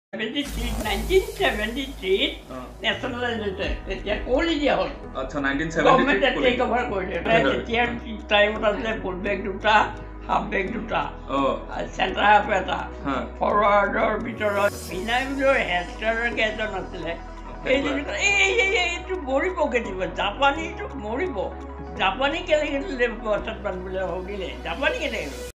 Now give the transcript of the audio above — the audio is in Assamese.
1973 নেশ্যনেলাইজেশ্যন তেতিয়া কৰি দিয়া হ'ল। আচ্ছা 1973 গভৰ্ণমেণ্টে টেক অভাৰ কৰিলে। তেতিয়া টাইমত আছিলে ফুল বেগ দুটা, হাফ বেগ দুটা, চেণ্টাৰ হাফ এটা, ফৰৱাৰ্ডৰ ভিতৰত বিনামূলীয়া হেডষ্টাৰকে এজন আছিলে। এইটো মৰিব কেতিয়াবা, জাপানীটো মৰিব। জাপানী কেনেকৈ বান্ধি পেলাই হগিলে, জাপানী কেনেকৈ